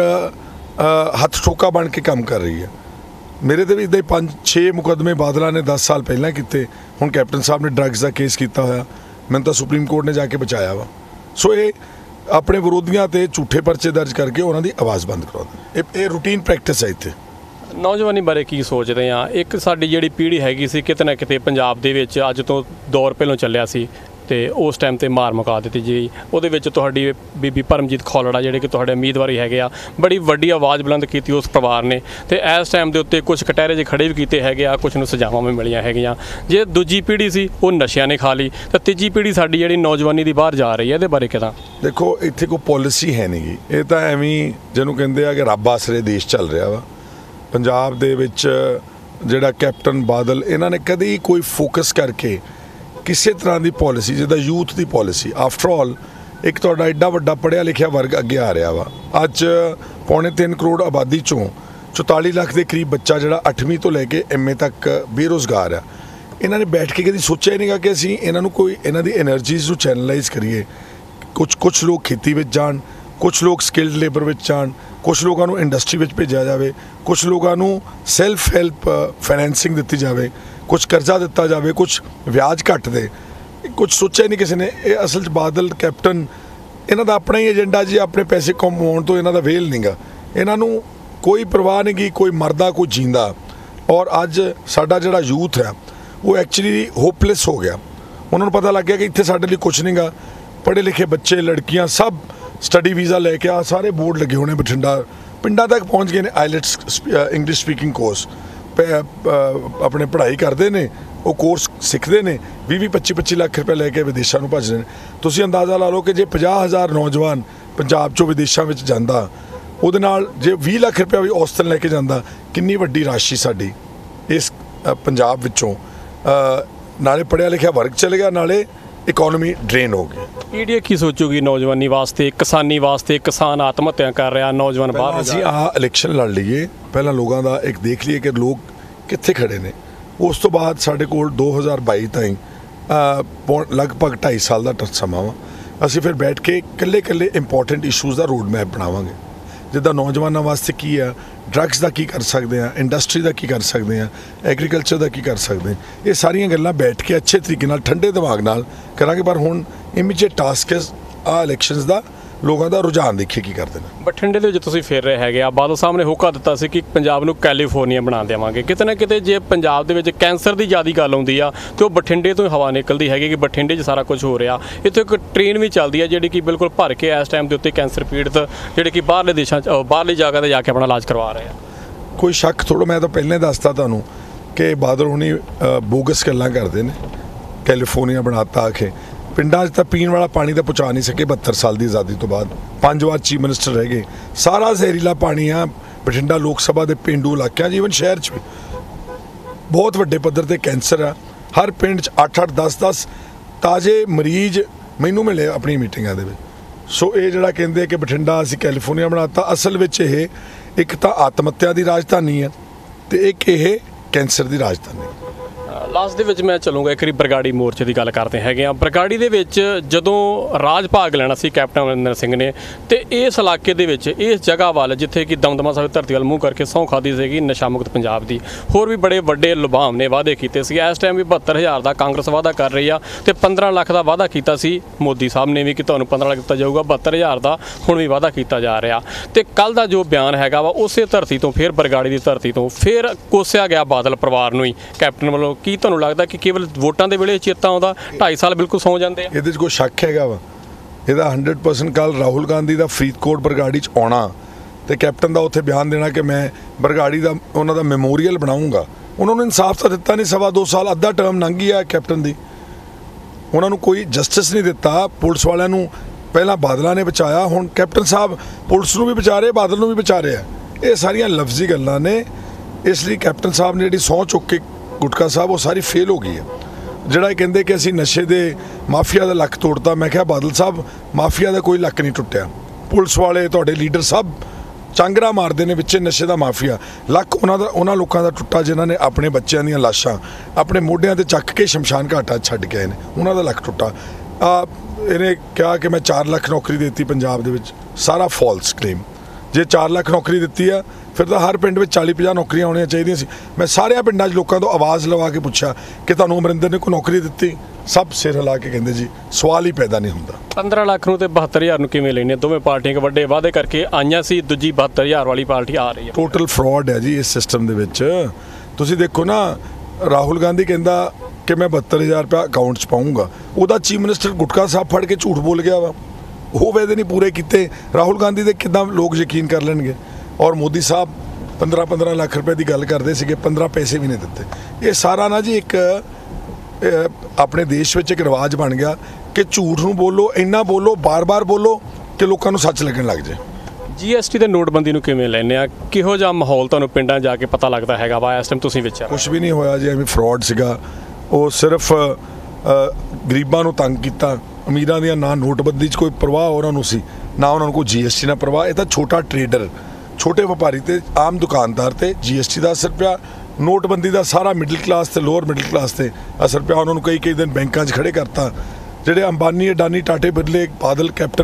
ਹੱਥ ਠੋਕਾ ਬਣ ਕੇ ਕੰਮ ਕਰ ਰਹੀ ਹੈ। ਮੇਰੇ ਤੇ ਵੀ ਇੱਦਾਂ ਹੀ ਪੰਜ ਛੇ ਮੁਕੱਦਮੇ ਬਾਦਲਾਂ ਨੇ ਦਸ ਸਾਲ ਪਹਿਲਾਂ ਕੀਤੇ। ਹੁਣ ਕੈਪਟਨ ਸਾਹਿਬ ਨੇ ਡਰੱਗਸ ਦਾ ਕੇਸ ਕੀਤਾ ਹੋਇਆ, ਮੈਨੂੰ ਤਾਂ ਸੁਪਰੀਮ ਕੋਰਟ ਨੇ ਜਾ ਕੇ ਬਚਾਇਆ ਵਾ। ਸੋ ਇਹ ਆਪਣੇ ਵਿਰੋਧੀਆਂ ਤੇ ਝੂਠੇ ਪਰਚੇ ਦਰਜ ਕਰਕੇ ਉਹਨਾਂ ਦੀ ਆਵਾਜ਼ ਬੰਦ ਕਰਾਉਂਦੇ, ਇਹ ਇਹ ਰੂਟੀਨ ਪ੍ਰੈਕਟਿਸ ਹੈ ਇੱਥੇ। ਨੌਜਵਾਨੀ ਬਾਰੇ ਕੀ ਸੋਚਦੇ ਆ? ਇੱਕ ਸਾਡੀ ਜਿਹੜੀ ਪੀੜ੍ਹੀ ਹੈਗੀ ਸੀ ਕਿਤੇ ਨਾ ਕਿਤੇ ਪੰਜਾਬ ਦੇ ਵਿੱਚ ਅੱਜ ਤੋਂ ਦੌਰ ਪਹਿਲਾਂ ਚੱਲਿਆ ਸੀ, ਤੇ ਉਸ ਟਾਈਮ ਤੇ ਮਾਰ ਮੁਕਾ ਦਿੱਤੀ ਜੀ। ਉਹਦੇ ਵਿੱਚ ਤੁਹਾਡੀ ਬੀਬੀ ਪਰਮਜੀਤ ਖੋਲੜਾ ਜਿਹੜੇ ਕਿ ਤੁਹਾਡੇ ਉਮੀਦਵਾਰੀ ਹੈਗੇ ਆ, ਬੜੀ ਵੱਡੀ ਆਵਾਜ਼ ਬੁਲੰਦ ਕੀਤੀ ਉਸ ਪਰਿਵਾਰ ਨੇ, ਤੇ ਇਸ ਟਾਈਮ ਦੇ ਉੱਤੇ ਕੁਝ ਕਟਹਿਰੇ ਜਿਹੇ ਖੜੇ ਵੀ ਕੀਤੇ ਹੈਗੇ ਆ, ਕੁਝ ਨੂੰ ਸਜ਼ਾਵਾਂ ਵੀ ਮਿਲੀਆਂ ਹੈਗੀਆਂ। ਜੇ ਦੂਜੀ ਪੀੜ੍ਹੀ ਸੀ ਉਹ ਨਸ਼ਿਆਂ ਨੇ ਖਾ ਲਈ, ਤਾਂ ਤੀਜੀ ਪੀੜ੍ਹੀ ਸਾਡੀ ਜਿਹੜੀ ਨੌਜਵਾਨੀ ਦੀ ਬਾਹਰ ਜਾ ਰਹੀ ਹੈ, ਇਹਦੇ ਬਾਰੇ ਕਿਦਾਂ? ਦੇਖੋ ਇੱਥੇ ਕੋਈ ਪੋਲਿਸੀ ਹੈ ਨਹੀਂ ਗੀ, ਇਹ ਤਾਂ ਐਵੇਂ ਜਿਹਨੂੰ ਕਹਿੰਦੇ ਆ ਕਿ ਰੱਬ ਆਸਰੇ ਦੇਸ਼ ਚੱਲ ਰਿਹਾ ਵਾ। ਪੰਜਾਬ ਦੇ ਵਿੱਚ ਜਿਹੜਾ ਕੈਪਟਨ ਬਾਦਲ, ਇਹਨਾਂ ਨੇ ਕਦੇ ਕੋਈ ਫੋਕਸ ਕਰਕੇ ਕਿਸੇ ਤਰ੍ਹਾਂ ਦੀ ਪੋਲਿਸੀ, ਜਿੱਦਾਂ ਯੂਥ ਦੀ ਪੋਲਿਸੀ, ਆਫਟਰ ਆਲ ਇੱਕ ਤੁਹਾਡਾ ਐਡਾ ਵੱਡਾ ਪੜ੍ਹਿਆ ਲਿਖਿਆ ਵਰਗ ਅੱਗੇ ਆ ਰਿਹਾ ਵਾ। ਅੱਜ ਪੌਣੇ ਤਿੰਨ ਕਰੋੜ ਆਬਾਦੀ 'ਚੋਂ ਚੁਤਾਲੀ ਲੱਖ ਦੇ ਕਰੀਬ ਬੱਚਾ ਜਿਹੜਾ ਅੱਠਵੀਂ ਤੋਂ ਲੈ ਕੇ ਐਮ ਏ ਤੱਕ ਬੇਰੁਜ਼ਗਾਰ ਆ। ਇਹਨਾਂ ਨੇ ਬੈਠ ਕੇ ਕਦੀ ਸੋਚਿਆ ਹੀ ਨਹੀਂ ਗਾ ਕਿ ਅਸੀਂ ਇਹਨਾਂ ਨੂੰ ਕੋਈ ਇਹਨਾਂ ਦੀ ਐਨਰਜੀਜ਼ ਨੂੰ ਚੈਨਲਾਈਜ਼ ਕਰੀਏ। ਕੁਛ ਕੁਛ ਲੋਕ ਖੇਤੀ ਵਿੱਚ ਜਾਣ, कुछ लोग स्किल्ड लेबर विच जाण, कुछ लोगों को इंडस्ट्री विच भेजा जाए, कुछ लोगों को सैल्फ हैल्प फाइनैंसिंग दी जाए, कुछ कर्जा दिता जाए, कुछ ब्याज घट दे, कुछ सोचा नहीं किसी ने। ये असल बादल कैप्टन इन्हां दा अपना ही एजेंडा जी, अपने पैसे कमाउण तो इन्हां दा वेल नहीं गा, इन्हां नूं कोई परवाह नहीं गी, कोई मरदा कोई जींदा। और अज साडा जिहड़ा यूथ है वो एक्चुअली होपलैस हो गया, उन्होंने पता लग गया कि इत्थे साडे लई कुछ नहीं गा। पढ़े लिखे बच्चे लड़कियां सब स्टडी वीज़ा लैके आ सारे बोर्ड लगे होने बठिंडा पिंडा तक पहुँच गए ने। आईलैट्स इंग्लिश स्पीकिंग कोर्स अपने पढ़ाई करते हैं, वो कोर्स सीखते हैं, भी भी पच्ची पच्ची लाख रुपये लैके विदेशों में भजते हैं। तुसीं अंदाज़ा ला लो कि जे पचास हज़ार नौजवान पंजाब चों विदेशों में जाता, ਉਹਦੇ ਨਾਲ ਜੇ ਵੀਹ ਲੱਖ ਰੁਪਇਆ ਵੀ ਔਸਤਨ ਲੈ ਕੇ ਜਾਂਦਾ, ਕਿੰਨੀ ਵੱਡੀ ਰਾਸ਼ੀ ਸਾਡੀ ਇਸ ਪੰਜਾਬ ਵਿੱਚੋਂ ਨਾਲੇ ਪੜ੍ਹਿਆ ਲਿਖਿਆ ਵਰਗ ਚਲੇ ਗਿਆ, ਨਾਲੇ ਇਕਨੋਮੀ ਡਰੇਨ ਹੋ ਗਈ। ਪੀਡੀਏ ਕੀ ਸੋਚੂਗੀ ਨੌਜਵਾਨੀ ਵਾਸਤੇ, ਕਿਸਾਨੀ ਵਾਸਤੇ? ਕਿਸਾਨ ਆਤਮ ਹੱਤਿਆ ਕਰ ਰਿਹਾ, ਨੌਜਵਾਨ ਬਾਹਰ। ਅਸੀਂ ਆਹ ਇਲੈਕਸ਼ਨ ਲੜ ਲਈਏ, ਪਹਿਲਾਂ ਲੋਕਾਂ ਦਾ ਇੱਕ ਦੇਖ ਲਈਏ ਕਿ ਲੋਕ ਕਿੱਥੇ ਖੜੇ ਨੇ। ਉਸ ਤੋਂ ਬਾਅਦ ਸਾਡੇ ਕੋਲ ਦੋ ਹਜ਼ਾਰ ਬਾਈ ਤਾਈਂ ਲਗਭਗ ਢਾਈ ਸਾਲ ਦਾ ਸਮਾਂ ਵਾ। ਅਸੀਂ ਫਿਰ ਬੈਠ ਕੇ ਇਕੱਲੇ ਇਕੱਲੇ ਇੰਪੋਰਟੈਂਟ ਇਸ਼ੂਜ਼ ਦਾ ਰੋਡ ਮੈਪ ਬਣਾਵਾਂਗੇ, ਜਿੱਦਾਂ ਨੌਜਵਾਨਾਂ ਵਾਸਤੇ ਕੀ ਆ, ਡਰੱਗਸ ਦਾ ਕੀ ਕਰ ਸਕਦੇ ਆ, ਇੰਡਸਟਰੀ ਦਾ ਕੀ ਕਰ ਸਕਦੇ ਆ, ਐਗਰੀਕਲਚਰ ਦਾ ਕੀ ਕਰ ਸਕਦੇ ਆ। ਇਹ ਸਾਰੀਆਂ ਗੱਲਾਂ ਬੈਠ ਕੇ ਅੱਛੇ ਤਰੀਕੇ ਨਾਲ ਠੰਡੇ ਦਿਮਾਗ ਨਾਲ ਕਰਾਂਗੇ। ਪਰ ਹੁਣ ਇਮੀਡੀਏਟ ਟਾਸਕ ਹੈ ਆ ਇਲੈਕਸ਼ਨਸ ਦਾ, ਲੋਕਾਂ ਦਾ ਰੁਝਾਨ ਦੇਖੀਏ ਕੀ ਕਰਦੇ ਨੇ। ਬਠਿੰਡੇ ਦੇ ਵਿੱਚ ਤੁਸੀਂ ਫਿਰ ਰਹੇ ਹੈਗੇ ਆ, ਬਾਦਲ ਸਾਹਿਬ ਨੇ ਹੋਕਾ ਦਿੱਤਾ ਸੀ ਕਿ ਪੰਜਾਬ ਨੂੰ ਕੈਲੀਫੋਰਨੀਆ ਬਣਾ ਦੇਵਾਂਗੇ। ਕਿਤੇ ਨਾ ਕਿਤੇ ਜੇ ਪੰਜਾਬ ਦੇ ਵਿੱਚ ਕੈਂਸਰ ਦੀ ਜ਼ਿਆਦਾ ਗੱਲ ਆਉਂਦੀ ਆ ਤੇ ਉਹ ਬਠਿੰਡੇ ਤੋਂ ਹੀ ਹਵਾ ਨਿਕਲਦੀ ਹੈਗੀ ਕਿ ਬਠਿੰਡੇ 'ਚ ਸਾਰਾ ਕੁਝ ਹੋ ਰਿਹਾ। ਇੱਥੇ ਇੱਕ ਟ੍ਰੇਨ ਵੀ ਚੱਲਦੀ ਆ ਜਿਹੜੀ ਕਿ ਬਿਲਕੁਲ ਭਰ ਕੇ ਇਸ ਟਾਈਮ ਦੇ ਉੱਤੇ ਕੈਂਸਰ ਪੀੜਤ ਜਿਹੜੇ ਕਿ ਬਾਹਰਲੇ ਦੇਸ਼ਾਂ 'ਚ ਬਾਹਰਲੀ ਜਗ੍ਹਾ 'ਤੇ ਜਾ ਕੇ ਆਪਣਾ ਇਲਾਜ ਕਰਵਾ ਰਹੇ ਆ। ਕੋਈ ਸ਼ੱਕ ਥੋੜ੍ਹਾ, ਮੈਂ ਤਾਂ ਪਹਿਲਾਂ ਦੱਸਤਾ ਤੁਹਾਨੂੰ ਕਿ ਬਾਦਲ ਹੁਣੀ ਬੋਗਸ ਗੱਲਾਂ ਕਰਦੇ ਨੇ, ਕੈਲੀਫੋਰਨੀਆ ਬਣਾਤਾ ਆਖੇ। ਪਿੰਡਾਂ 'ਚ ਤਾਂ ਪੀਣ ਵਾਲਾ ਪਾਣੀ ਤਾਂ ਪਹੁੰਚਾ ਨਹੀਂ ਸਕੇ ਬਹੱਤਰ ਸਾਲ ਦੀ ਆਜ਼ਾਦੀ ਤੋਂ ਬਾਅਦ, ਪੰਜ ਵਾਰ ਚੀਫ ਮਿਨਿਸਟਰ ਰਹਿ ਗਏ। ਸਾਰਾ ਜ਼ਹਿਰੀਲਾ ਪਾਣੀ ਆ ਬਠਿੰਡਾ ਲੋਕ ਸਭਾ ਦੇ ਪੇਂਡੂ ਇਲਾਕਿਆਂ 'ਚ, ਈਵਨ ਸ਼ਹਿਰ 'ਚ ਵੀ ਬਹੁਤ ਵੱਡੇ ਪੱਧਰ 'ਤੇ ਕੈਂਸਰ ਆ। ਹਰ ਪਿੰਡ 'ਚ ਅੱਠ ਅੱਠ ਦਸ ਦਸ ਤਾਜ਼ੇ ਮਰੀਜ਼ ਮੈਨੂੰ ਮਿਲੇ ਆਪਣੀ ਮੀਟਿੰਗਾਂ ਦੇ ਵਿੱਚ। ਸੋ ਇਹ ਜਿਹੜਾ ਕਹਿੰਦੇ ਕਿ ਬਠਿੰਡਾ ਅਸੀਂ ਕੈਲੀਫੋਰਨੀਆ ਬਣਾਤਾ, ਅਸਲ ਵਿੱਚ ਇਹ ਇੱਕ ਤਾਂ ਆਤਮ ਹੱਤਿਆ ਦੀ ਰਾਜਧਾਨੀ ਹੈ ਤੇ ਇੱਕ ਇਹ ਕੈਂਸਰ ਦੀ ਰਾਜਧਾਨੀ। ਲਾਸਟ ਦੇ ਵਿੱਚ ਮੈਂ ਚੱਲੂੰਗਾ ਇੱਕ ਵਾਰੀ ਬਰਗਾੜੀ ਮੋਰਚੇ ਦੀ ਗੱਲ ਕਰਦੇ ਹੈਗੇ ਆ। ਬਰਗਾੜੀ ਦੇ ਵਿੱਚ ਜਦੋਂ ਰਾਜ ਭਾਗ ਲੈਣਾ ਸੀ ਕੈਪਟਨ ਅਮਰਿੰਦਰ ਸਿੰਘ ਨੇ, ਤੇ ਇਸ ਇਲਾਕੇ ਦੇ ਵਿੱਚ ਇਸ ਜਗ੍ਹਾ ਵੱਲ ਜਿੱਥੇ ਕਿ ਦਮਦਮਾ ਸਾਹਿਬ ਧਰਤੀ ਵੱਲ ਮੂੰਹ ਕਰਕੇ ਸਹੁੰ ਖਾਦੀ ਸੀਗੀ ਨਸ਼ਾ ਮੁਕਤ ਪੰਜਾਬ ਦੀ, ਹੋਰ ਵੀ ਬੜੇ ਵੱਡੇ ਲੁਭਾਵਨੇ ਵਾਅਦੇ ਕੀਤੇ ਸੀ। ਇਸ ਟਾਈਮ ਵੀ ਬਹੱਤਰ ਹਜ਼ਾਰ ਦਾ ਕਾਂਗਰਸ ਵਾਅਦਾ ਕਰ ਰਹੀ ਆ ਤੇ ਪੰਦਰਾਂ ਲੱਖ ਦਾ ਵਾਅਦਾ ਕੀਤਾ ਸੀ ਮੋਦੀ ਸਾਹਿਬ ਨੇ ਵੀ ਕਿ ਤੁਹਾਨੂੰ ਪੰਦਰਾਂ ਲੱਖ ਦਿੱਤਾ ਜਾਊਗਾ। ਬਹੱਤਰ ਹਜ਼ਾਰ ਦਾ ਹੁਣ ਵੀ ਵਾਅਦਾ ਕੀਤਾ ਜਾ ਰਿਹਾ। ਤੇ ਕੱਲ੍ਹ ਦਾ ਜੋ ਬਿਆਨ ਹੈਗਾ ਵਾ ਉਸੇ ਧਰਤੀ ਤੋਂ ਫਿਰ ਬਰਗਾੜੀ ਦੀ ਧਰਤੀ ਤੋਂ ਫਿਰ ਕੋਸਿਆ ਗਿਆ ਬਾਦਲ ਪਰਿਵਾਰ ਨੂੰ ਹੀ ਕੈਪਟਨ ਵੱਲੋਂ। ਕੀ ਤੁਹਾਨੂੰ ਲੱਗਦਾ ਕਿ ਕੇਵਲ ਵੋਟਾਂ ਦੇ ਵੇਲੇ ਚੇਤਾ ਆਉਂਦਾ, ਢਾਈ ਸਾਲ ਬਿਲਕੁਲ ਸੌਂ ਜਾਂਦੇ ਆ? ਇਹਦੇ 'ਚ ਕੋਈ ਸ਼ੱਕ ਹੈਗਾ ਵਾ? ਇਹਦਾ ਹੰਡਰਡ ਪਰਸੈਂਟ ਕੱਲ੍ਹ ਰਾਹੁਲ ਗਾਂਧੀ ਦਾ ਫਰੀਦਕੋਟ ਬਰਗਾੜੀ 'ਚ ਆਉਣਾ ਤੇ ਕੈਪਟਨ ਦਾ ਉੱਥੇ ਬਿਆਨ ਦੇਣਾ ਕਿ ਮੈਂ ਬਰਗਾੜੀ ਦਾ ਉਹਨਾਂ ਦਾ ਮੈਮੋਰੀਅਲ ਬਣਾਉਂਗਾ। ਉਹਨਾਂ ਨੂੰ ਇਨਸਾਫ ਤਾਂ ਦਿੱਤਾ ਨਹੀਂ, ਸਵਾ ਦੋ ਸਾਲ ਅੱਧਾ ਟਰਮ ਲੰਘ ਗਿਆ ਕੈਪਟਨ ਦੀ, ਉਹਨਾਂ ਨੂੰ ਕੋਈ ਜਸਟਿਸ ਨਹੀਂ ਦਿੱਤਾ। ਪੁਲਿਸ ਵਾਲਿਆਂ ਨੂੰ ਪਹਿਲਾਂ ਬਾਦਲਾਂ ਨੇ ਬਚਾਇਆ, ਹੁਣ ਕੈਪਟਨ ਸਾਹਿਬ ਪੁਲਿਸ ਨੂੰ ਵੀ ਬਚਾ ਰਹੇ, ਬਾਦਲ ਨੂੰ ਵੀ ਬਚਾ ਰਹੇ ਆ। ਇਹ ਸਾਰੀਆਂ ਲਫ਼ਜ਼ੀ ਗੱਲਾਂ ਨੇ। ਇਸ ਲਈ ਕੈਪਟਨ ਸਾਹਿਬ ਨੇ ਜਿਹੜੀ ਸਹੁੰ ਚੁੱਕ ਕੇ ਗੁਟਕਾ ਸਾਹਿਬ ਉਹ ਸਾਰੀ ਫੇਲ ਹੋ ਗਈ ਹੈ। ਜਿਹੜਾ ਇਹ ਕਹਿੰਦੇ ਕਿ ਅਸੀਂ ਨਸ਼ੇ ਦੇ ਮਾਫੀਆ ਦਾ ਲੱਕ ਤੋੜਤਾ, ਮੈਂ ਕਿਹਾ ਬਾਦਲ ਸਾਹਿਬ ਮਾਫੀਆ ਦਾ ਕੋਈ ਲੱਕ ਨਹੀਂ ਟੁੱਟਿਆ। ਪੁਲਿਸ ਵਾਲੇ ਤੁਹਾਡੇ ਲੀਡਰ ਸਭ ਚਾਂਗਰਾ ਮਾਰਦੇ ਨੇ ਵਿੱਚ ਨਸ਼ੇ ਦਾ ਮਾਫੀਆ, ਲੱਕ ਉਹਨਾਂ ਦਾ ਉਹਨਾਂ ਲੋਕਾਂ ਦਾ ਟੁੱਟਾ ਜਿਨ੍ਹਾਂ ਨੇ ਆਪਣੇ ਬੱਚਿਆਂ ਦੀਆਂ ਲਾਸ਼ਾਂ ਆਪਣੇ ਮੋਢਿਆਂ 'ਤੇ ਚੱਕ ਕੇ ਸ਼ਮਸ਼ਾਨ ਘਾਟਾਂ ਛੱਡ ਕੇ ਆਏ ਨੇ, ਉਹਨਾਂ ਦਾ ਲੱਕ ਟੁੱਟਾ। ਆ ਇਹਨੇ ਕਿਹਾ ਕਿ ਮੈਂ ਚਾਰ ਲੱਖ ਨੌਕਰੀ ਦਿੱਤੀ ਪੰਜਾਬ ਦੇ ਵਿੱਚ, ਸਾਰਾ ਫਾਲਸ ਕਲੇਮ। ਜੇ ਚਾਰ ਲੱਖ ਨੌਕਰੀ ਦਿੱਤੀ ਆ ਫਿਰ ਤਾਂ ਹਰ ਪਿੰਡ ਵਿੱਚ ਚਾਲੀ ਪੰਜਾਹ ਨੌਕਰੀਆਂ ਹੋਣੀਆਂ ਚਾਹੀਦੀਆਂ ਸੀ। ਮੈਂ ਸਾਰਿਆਂ ਪਿੰਡਾਂ 'ਚ ਲੋਕਾਂ ਤੋਂ ਆਵਾਜ਼ ਲਵਾ ਕੇ ਪੁੱਛਿਆ ਕਿ ਤੁਹਾਨੂੰ ਅਮਰਿੰਦਰ ਨੇ ਕੋਈ ਨੌਕਰੀ ਦਿੱਤੀ, ਸਭ ਸਿਰ ਹਿਲਾ ਕੇ ਕਹਿੰਦੇ ਜੀ ਸਵਾਲ ਹੀ ਪੈਦਾ ਨਹੀਂ ਹੁੰਦਾ। ਪੰਦਰਾਂ ਲੱਖ ਨੂੰ ਤੇ ਬਹੱਤਰ ਹਜ਼ਾਰ ਨੂੰ ਕਿਵੇਂ ਲੈਣੇ? ਦੋਵੇਂ ਪਾਰਟੀਆਂ ਵੱਡੇ ਵਾਅਦੇ ਕਰਕੇ ਆਈਆਂ ਸੀ, ਦੂਜੀ ਬਹੱਤਰ ਹਜ਼ਾਰ ਵਾਲੀ ਪਾਰਟੀ ਆ ਰਹੀ ਹੈ। ਟੋਟਲ ਫਰਾਡ ਹੈ ਜੀ ਇਸ ਸਿਸਟਮ ਦੇ ਵਿੱਚ। ਤੁਸੀਂ ਦੇਖੋ ਨਾ, ਰਾਹੁਲ ਗਾਂਧੀ ਕਹਿੰਦਾ ਕਿ ਮੈਂ ਬਹੱਤਰ ਹਜ਼ਾਰ ਰੁਪਇਆ ਅਕਾਊਂਟ 'ਚ ਪਾਊਂਗਾ, ਉਹਦਾ ਚੀਫ ਮਿਨਿਸਟਰ ਗੁਟਕਾ ਸਾਹਿਬ ਫੜ ਕੇ ਝੂਠ ਬੋਲ ਗਿਆ ਵਾ। ਉਹ ਵਾਅਦੇ ਨਹੀਂ ਪੂਰੇ ਕੀਤੇ, ਰਾਹੁਲ ਗਾਂਧੀ ਦੇ ਕਿੱਦਾਂ ਲੋਕ ਯਕੀਨ ਕਰ ਲੈਣਗੇ? ਔਰ ਮੋਦੀ ਸਾਹਿਬ ਪੰਦਰਾਂ ਪੰਦਰਾਂ ਲੱਖ ਰੁਪਏ ਦੀ ਗੱਲ ਕਰਦੇ ਸੀਗੇ, ਪੰਦਰਾਂ ਪੈਸੇ ਵੀ ਨਹੀਂ ਦਿੱਤੇ। ਇਹ ਸਾਰਾ ਨਾ ਜੀ ਇੱਕ ਆਪਣੇ ਦੇਸ਼ ਵਿੱਚ ਇੱਕ ਰਿਵਾਜ ਬਣ ਗਿਆ ਕਿ ਝੂਠ ਨੂੰ ਬੋਲੋ, ਇੰਨਾ ਬੋਲੋ, ਬਾਰ-ਬਾਰ ਬੋਲੋ ਕਿ ਲੋਕਾਂ ਨੂੰ ਸੱਚ ਲੱਗਣ ਲੱਗ ਜਾਏ। ਜੀ ਐਸ ਟੀ ਤੇ ਨੋਟਬੰਦੀ ਨੂੰ ਕਿਵੇਂ ਲੈਂਦੇ ਆ? ਕਿਹੋ ਜਿਹਾ ਮਾਹੌਲ ਤੁਹਾਨੂੰ ਪਿੰਡਾਂ ਜਾ ਕੇ ਪਤਾ ਲੱਗਦਾ ਹੈਗਾ ਵਾ ਇਸ ਟਾਈਮ ਤੁਸੀਂ ਵਿੱਚ? ਕੁਛ ਵੀ ਨਹੀਂ ਹੋਇਆ ਜੀ, ਐਵੇਂ ਫਰਾਡ ਸੀਗਾ। ਉਹ ਸਿਰਫ ਗਰੀਬਾਂ ਨੂੰ ਤੰਗ ਕੀਤਾ, ਅਮੀਰਾਂ ਦੀਆਂ ਨਾ ਨੋਟਬੰਦੀ 'ਚ ਕੋਈ ਪਰਵਾਹ ਉਹਨਾਂ ਨੂੰ ਸੀ, ਨਾ ਉਹਨਾਂ ਨੂੰ ਕੋਈ ਜੀ ਐਸ ਟੀ ਨਾਲ ਪਰਵਾਹ। ਇਹ ਤਾਂ ਛੋਟਾ ਟਰੇਡਰ, ਛੋਟੇ ਵਪਾਰੀ ਤੇ ਆਮ ਦੁਕਾਨਦਾਰ ਤੇ ਜੀ ਐਸ ਟੀ ਦਾ ਅਸਰ ਪਿਆ। ਨੋਟਬੰਦੀ ਦਾ ਸਾਰਾ ਮਿਡਲ ਕਲਾਸ ਤੇ ਲੋਅਰ ਮਿਡਲ ਕਲਾਸ ਤੇ ਅਸਰ ਪਿਆ। ਉਹਨਾਂ ਨੂੰ ਕਈ ਕਈ ਦਿਨ ਬੈਂਕਾਂ 'ਚ ਖੜੇ ਕਰਤਾ। ਜਿਹੜੇ ਅੰਬਾਨੀ, ਅਡਾਨੀ, ਟਾਟੇ, ਬਿਰਲੇ, ਬਾਦਲ, ਕੈਪਟਨ,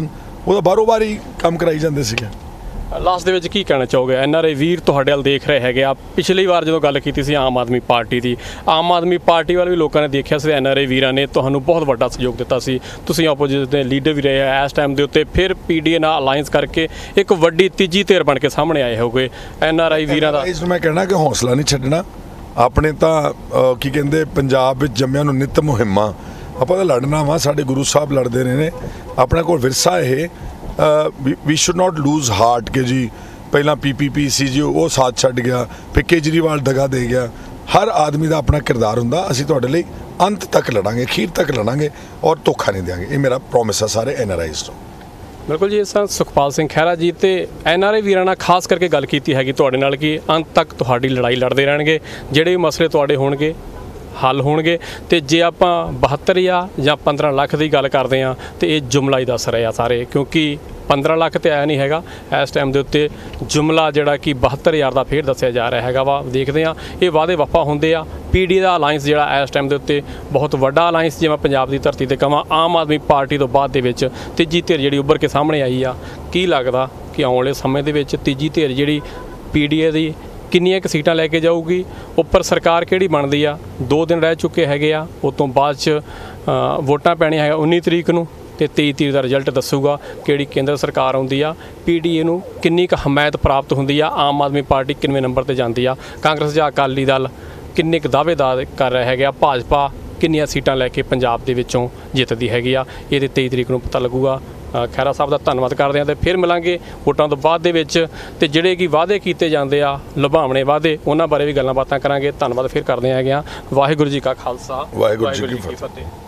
ਉਹਦਾ ਬਾਰੋ ਬਾਰੀ ਕੰਮ ਕਰਾਈ ਜਾਂਦੇ ਸੀਗੇ। ਲਾਸਟ ਦੇ ਵਿੱਚ ਕੀ ਕਹਿਣਾ ਚਾਹੋਗੇ? ਐਨ ਆਰ ਆਈ ਵੀਰ ਤੁਹਾਡੇ ਵੱਲ ਦੇਖ ਰਹੇ ਹੈਗੇ ਆ। ਪਿਛਲੀ ਵਾਰ ਜਦੋਂ ਗੱਲ ਕੀਤੀ ਸੀ ਆਮ ਆਦਮੀ ਪਾਰਟੀ ਦੀ, ਆਮ ਆਦਮੀ ਪਾਰਟੀ ਵੱਲ ਵੀ ਲੋਕਾਂ ਨੇ ਦੇਖਿਆ ਸੀ, ਐਨ ਆਰ ਆਈ ਵੀਰਾਂ ਨੇ ਤੁਹਾਨੂੰ ਬਹੁਤ ਵੱਡਾ ਸਹਿਯੋਗ ਦਿੱਤਾ ਸੀ, ਤੁਸੀਂ ਆਪੋਜੀਸ਼ਨ ਦੇ ਲੀਡਰ ਵੀ ਰਹੇ ਆ। ਇਸ ਟਾਈਮ ਦੇ ਉੱਤੇ ਫਿਰ ਪੀ ਡੀ ਏ ਨਾਲ ਅਲਾਈਅੰਸ ਕਰਕੇ ਇੱਕ ਵੱਡੀ ਤੀਜੀ ਧਿਰ ਬਣ ਕੇ ਸਾਹਮਣੇ ਆਏ ਹੋਗੇ ਐਨ ਆਰ ਆਈ ਵੀਰਾਂ ਦਾ। ਇਸ ਨੂੰ ਮੈਂ ਕਹਿਣਾ ਕਿ ਹੌਸਲਾ ਨਹੀਂ ਛੱਡਣਾ। ਆਪਣੇ ਤਾਂ ਕੀ ਕਹਿੰਦੇ ਪੰਜਾਬ ਵਿੱਚ ਜੰਮਿਆਂ ਨੂੰ ਨਿੱਤ ਮੁਹਿੰਮਾਂ, ਆਪਾਂ ਤਾਂ ਲੜਨਾ ਵਾ, ਸਾਡੇ ਗੁਰੂ ਸਾਹਿਬ ਲੜਦੇ ਰਹੇ ਨੇ, ਆਪਣੇ ਕੋਲ ਵਿਰਸਾ ਇਹ। We should not lose heart ਕਿ ਜੀ ਪਹਿਲਾਂ ਪੀ ਪੀ ਪੀ ਸੀ ਜੀ ਉਹ ਸਾਥ ਛੱਡ ਗਿਆ, ਫਿਰ ਕੇਜਰੀਵਾਲ ਦਗਾ ਦੇ ਗਿਆ। ਹਰ ਆਦਮੀ ਦਾ ਆਪਣਾ ਕਿਰਦਾਰ ਹੁੰਦਾ। ਅਸੀਂ ਤੁਹਾਡੇ ਲਈ ਅੰਤ ਤੱਕ ਲੜਾਂਗੇ, ਅਖੀਰ ਤੱਕ ਲੜਾਂਗੇ ਔਰ ਧੋਖਾ ਨਹੀਂ ਦਿਆਂਗੇ। ਇਹ ਮੇਰਾ ਪ੍ਰੋਮਿਸ ਹੈ ਸਾਰੇ ਐਨ ਆਰ ਆਈਜ਼ ਨੂੰ। ਬਿਲਕੁਲ ਜੀ, ਇਸ ਤਰ੍ਹਾਂ ਸੁਖਪਾਲ ਸਿੰਘ ਖਹਿਰਾ ਜੀ ਤੇ ਐਨ ਆਰ ਆਈ ਵੀਰਾਂ ਨਾਲ ਖਾਸ ਕਰਕੇ ਗੱਲ ਕੀਤੀ ਹੈਗੀ ਤੁਹਾਡੇ ਨਾਲ ਕਿ ਅੰਤ ਤੱਕ ਤੁਹਾਡੀ ਲੜਾਈ ਲੜਦੇ ਰਹਿਣਗੇ, ਜਿਹੜੇ ਵੀ ਮਸਲੇ ਤੁਹਾਡੇ ਹੋਣਗੇ ਹੱਲ ਹੋਣਗੇ। ਤੇ ਜੇ ਆਪਾਂ ਬਹੱਤਰ ਜਾਂ ਜਾਂ ਪੰਦਰਾਂ ਲੱਖ ਦੀ ਗੱਲ ਕਰਦੇ ਹਾਂ ਤੇ ਇਹ ਜੁਮਲਾ ਹੀ ਦੱਸ ਰਹੇ ਆ ਸਾਰੇ, ਕਿਉਂਕਿ ਪੰਦਰਾਂ ਲੱਖ ਤੇ ਆਇਆ ਨਹੀਂ ਹੈਗਾ ਇਸ ਟਾਈਮ ਦੇ ਉੱਤੇ। ਜੁਮਲਾ ਜਿਹੜਾ ਕਿ ਬਹੱਤਰ ਹਜ਼ਾਰ ਦਾ ਫੇਰ ਦੱਸਿਆ ਜਾ ਰਿਹਾ ਹੈਗਾ ਵਾ। ਦੇਖਦੇ ਹਾਂ ਇਹ ਵਾਅਦੇ ਵਫਾ ਹੁੰਦੇ ਆ। ਪੀ ਡੀ ਦਾ ਅਲਾਇੰਸ ਜਿਹੜਾ ਇਸ ਟਾਈਮ ਦੇ ਉੱਤੇ ਬਹੁਤ ਵੱਡਾ ਅਲਾਇੰਸ, ਜੇ ਮੈਂ ਪੰਜਾਬ ਦੀ ਧਰਤੀ 'ਤੇ ਕਹਾਂ, ਆਮ ਆਦਮੀ ਪਾਰਟੀ ਤੋਂ ਬਾਅਦ ਦੇ ਵਿੱਚ ਤੀਜੀ ਧਿਰ ਜਿਹੜੀ ਉੱਭਰ ਕੇ ਸਾਹਮਣੇ ਆਈ ਆ। ਕੀ ਲੱਗਦਾ ਕਿ ਆਉਣ ਵਾਲੇ ਸਮੇਂ ਦੇ ਵਿੱਚ ਤੀਜੀ ਧਿਰ ਜਿਹੜੀ ਪੀ ਡੀ ਏ ਦੀ ਕਿੰਨੀਆਂ ਕੁ ਸੀਟਾਂ ਲੈ ਕੇ ਜਾਊਗੀ? ਉੱਪਰ ਸਰਕਾਰ ਕਿਹੜੀ ਬਣਦੀ ਆ? ਦੋ ਦਿਨ ਰਹਿ ਚੁੱਕੇ ਹੈਗੇ ਆ, ਉਸ ਤੋਂ ਬਾਅਦ 'ਚ ਵੋਟਾਂ ਪੈਣੀਆਂ ਹੈਗਾ ਉੱਨੀ ਤਰੀਕ ਨੂੰ, ਤੇ ਤੇਈ ਤਰੀਕ ਦਾ ਰਿਜ਼ਲਟ ਦੱਸੂਗਾ ਕਿਹੜੀ ਕੇਂਦਰ ਸਰਕਾਰ ਆਉਂਦੀ ਆ। ਪੀ ਡੀ ਏ ਨੂੰ ਕਿੰਨੀ ਕੁ ਹਮਾਇਤ ਪ੍ਰਾਪਤ ਹੁੰਦੀ ਆ? ਆਮ ਆਦਮੀ ਪਾਰਟੀ ਕਿੰਨਵੇਂ ਨੰਬਰ 'ਤੇ ਜਾਂਦੀ ਆ? ਕਾਂਗਰਸ ਜਾਂ ਅਕਾਲੀ ਦਲ ਕਿੰਨੇ ਕੁ ਦਾਅਵੇਦਾਰ ਕਰ ਰਹੇ ਹੈਗੇ ਆ? ਭਾਜਪਾ ਕਿੰਨੀਆਂ ਸੀਟਾਂ ਲੈ ਕੇ ਪੰਜਾਬ ਦੇ ਵਿੱਚੋਂ ਜਿੱਤਦੀ ਹੈਗੀ ਆ? ਇਹਦੇ ਤੇਈ ਤਰੀਕ ਨੂੰ ਪਤਾ ਲੱਗੂਗਾ। ਖਹਿਰਾ ਸਾਹਿਬ ਦਾ ਧੰਨਵਾਦ ਕਰਦੇ ਹਾਂ ਤੇ ਫਿਰ ਮਿਲਾਂਗੇ ਵੋਟਾਂ ਤੋਂ ਬਾਅਦ ਦੇ ਵਿੱਚ। ਤੇ ਜਿਹੜੇ ਕਿ ਵਾਅਦੇ ਕੀਤੇ ਜਾਂਦੇ ਆ, ਲੁਭਾਵਣੇ ਵਾਅਦੇ, ਉਹਨਾਂ ਬਾਰੇ ਵੀ ਗੱਲਾਂ ਬਾਤਾਂ ਕਰਾਂਗੇ। ਧੰਨਵਾਦ ਫਿਰ ਕਰਦੇ ਹੈਗੇ ਆ। ਵਾਹਿਗੁਰੂ ਜੀ ਕਾ ਖਾਲਸਾ, ਵਾਹਿਗੁਰੂ ਜੀ ਕੀ ਫਤਿਹ।